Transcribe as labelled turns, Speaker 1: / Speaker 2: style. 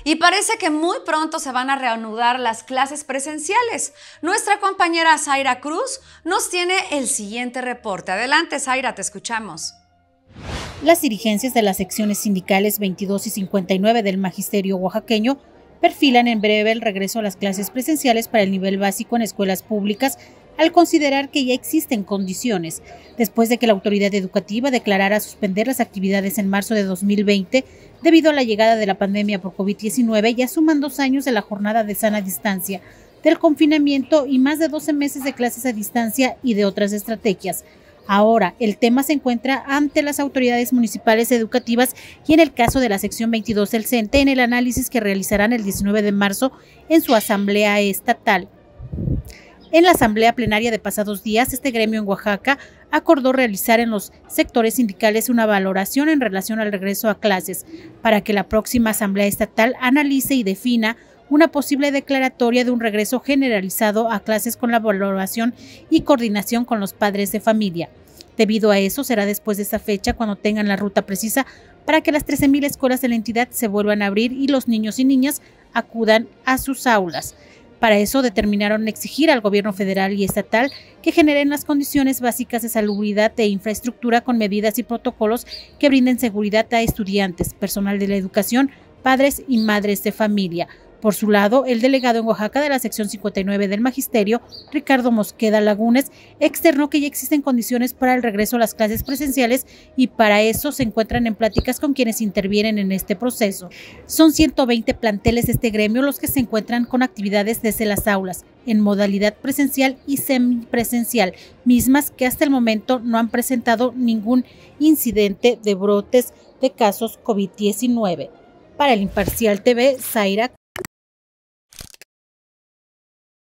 Speaker 1: Y parece que muy pronto se van a reanudar las clases presenciales. Nuestra compañera Zaira Cruz nos tiene el siguiente reporte. Adelante, Zaira, te escuchamos.
Speaker 2: Las dirigencias de las secciones sindicales 22 y 59 del Magisterio oaxaqueño perfilan en breve el regreso a las clases presenciales para el nivel básico en escuelas públicas, al considerar que ya existen condiciones, después de que la autoridad educativa declarara suspender las actividades en marzo de 2020 debido a la llegada de la pandemia por COVID-19, ya suman 2 años de la jornada de sana distancia, del confinamiento y más de 12 meses de clases a distancia y de otras estrategias. Ahora, el tema se encuentra ante las autoridades municipales educativas y en el caso de la sección 22 del CENTE en el análisis que realizarán el 19 de marzo en su asamblea estatal. En la asamblea plenaria de pasados días, este gremio en Oaxaca acordó realizar en los sectores sindicales una valoración en relación al regreso a clases, para que la próxima asamblea estatal analice y defina una posible declaratoria de un regreso generalizado a clases con la valoración y coordinación con los padres de familia. Debido a eso, será después de esa fecha cuando tengan la ruta precisa para que las 13,000 escuelas de la entidad se vuelvan a abrir y los niños y niñas acudan a sus aulas. Para eso determinaron exigir al gobierno federal y estatal que generen las condiciones básicas de salubridad e infraestructura con medidas y protocolos que brinden seguridad a estudiantes, personal de la educación, padres y madres de familia. Por su lado, el delegado en Oaxaca de la sección 59 del Magisterio, Ricardo Mosqueda Lagunes, externó que ya existen condiciones para el regreso a las clases presenciales y para eso se encuentran en pláticas con quienes intervienen en este proceso. Son 120 planteles de este gremio los que se encuentran con actividades desde las aulas, en modalidad presencial y semipresencial, mismas que hasta el momento no han presentado ningún incidente de brotes de casos COVID-19. Para el Imparcial TV, Zaira